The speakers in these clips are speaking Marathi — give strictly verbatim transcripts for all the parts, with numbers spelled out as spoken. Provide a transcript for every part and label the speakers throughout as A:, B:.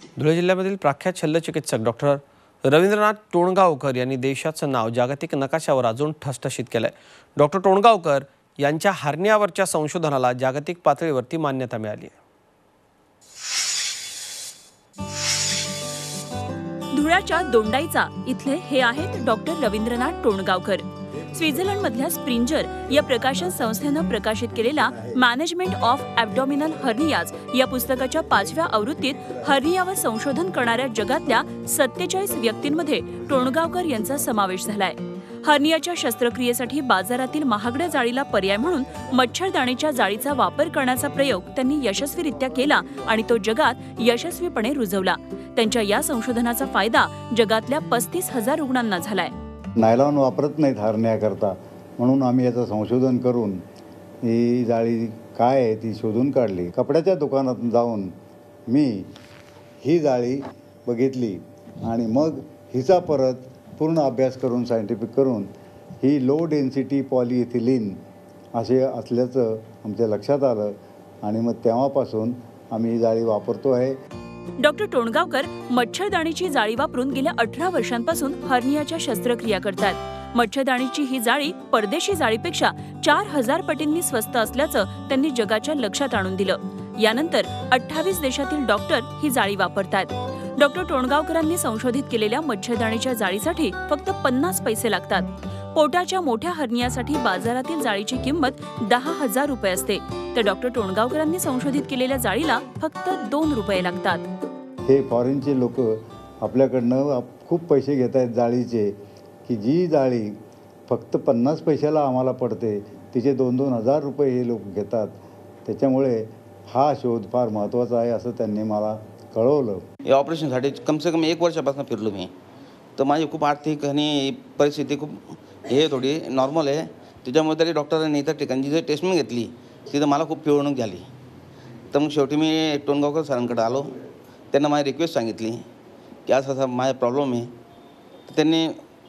A: धुळे जिल्ह्यामधील प्रख्यात शल्यचिकित्सक डॉक्टर रवींद्रनाथ टोणगावकर यांनी देशाचं नाव जागतिक नकाशावर अजून ठसठशीत केलंय। डॉक्टर टोणगावकर यांच्या हर्नियावरच्या संशोधनाला जागतिक पातळीवरती मान्यता मिळाली आहे।
B: धुळ्याच्या दोंडाईचा इथले हे आहेत डॉक्टर रवींद्रनाथ टोणगावकर। स्वित्झर्लंडमधल्या स्प्रिंजर या प्रकाशन संस्थेनं प्रकाशित केलेल्या मॅनेजमेंट ऑफ ॲब्डॉमिनल हर्नियाज या पुस्तकाच्या पाचव्या आवृत्तीत हर्नियावर संशोधन करणाऱ्या जगातल्या सत्तेचाळीस व्यक्तींमध्ये टोणगावकर यांचा समावेश झालाय। हर्नियाच्या शस्त्रक्रियेसाठी बाजारातील महागड्या जाळीला पर्याय म्हणून मच्छरदाणीच्या जाळीचा वापर करण्याचा प्रयोग त्यांनी यशस्वीरित्या केला आणि तो जगात यशस्वीपणे रुजवला। त्यांच्या या संशोधनाचा फायदा जगातल्या पस्तीस हजार रुग्णांना झालाय।
C: नायलॉन वापरत नाहीत हर्नियाकरता, म्हणून आम्ही याचं संशोधन करून ही जाळी काय आहे ती शोधून काढली। कपड्याच्या दुकानात जाऊन मी ही जाळी बघितली आणि मग हिचा परत पूर्ण अभ्यास करून सायंटिफिक करून ही लो डेन्सिटी पॉलिइथिलीन असे असल्याचं आमच्या लक्षात आलं आणि मग तेव्हापासून आम्ही ही जाळी वापरतो आहे।
B: डॉक्टर टोणगावकर मच्छरदाणीची जाळी वापरून गेल्या अठरा वर्षांपासून हर्नियाच्या शस्त्रक्रिया करतात। मच्छरदाणीची ही जाळी परदेशी जाळीपेक्षा चार हजार पटींनी स्वस्त असल्याचं त्यांनी जगाच्या लक्षात आणून दिलं। यानंतर अठ्ठावीस देशातील डॉक्टर ही जाळी वापरतात। डॉक्टर टोणगावकरांनी संशोधित केलेल्या मच्छरदाणीच्या जाळीसाठी फक्त पन्नास पैसे लागतात। पोटाच्या मोठ्या हर्नियासाठी बाजारातील जाळीची किंमत दहा हजार रुपये असते, तर डॉक्टर टोणगावकरांनी संशोधित केलेल्या जाळीला फक्त दोन रुपये लागतात।
C: हे फॉरेनचे लोक आपल्याकडनं खूप पैसे घेत आहेत जाळीचे, की जी जाळी फक्त पन्नास पैशाला आम्हाला पडते तिचे दोन दोन हजार रुपये हे लोक घेतात। त्याच्यामुळे हा शोध फार महत्त्वाचा आहे असं त्यांनी मला कळवलं।
D: या ऑपरेशनसाठी कम से कम एक वर्षापासून फिरलो मी, तर माझी खूप आर्थिक आणि परिस्थिती खूप हे थोडी नॉर्मल आहे। त्याच्यामुळे तरी डॉक्टरांनी इतर ठिकाणी जी टेस्टमेंट घेतली तिथं मला खूप पिळवणूक झाली। तर मग शेवटी मी टोणगावकर सरांकडे आलो, त्यांना माझी रिक्वेस्ट सांगितली की असं असा माझा प्रॉब्लेम आहे। त्यांनी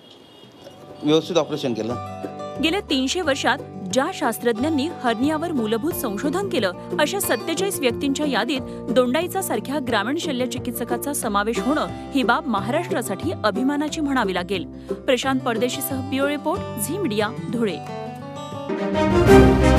D: व्यवस्थित ऑपरेशन केलं।
B: गेल्या तीनशे वर्षात ज्या शास्त्रज्ञांनी हर्नियावर मूलभूत संशोधन केलं अशा सत्तेचाळीस व्यक्तींच्या यादीत दोंडाईचा सारख्या ग्रामीण शल्यचिकित्सकाचा समावेश होणं ही बाब महाराष्ट्रासाठी अभिमानाची म्हणावी लागेल। प्रशांत परदेशीसह bureau report Zee media, Dhule.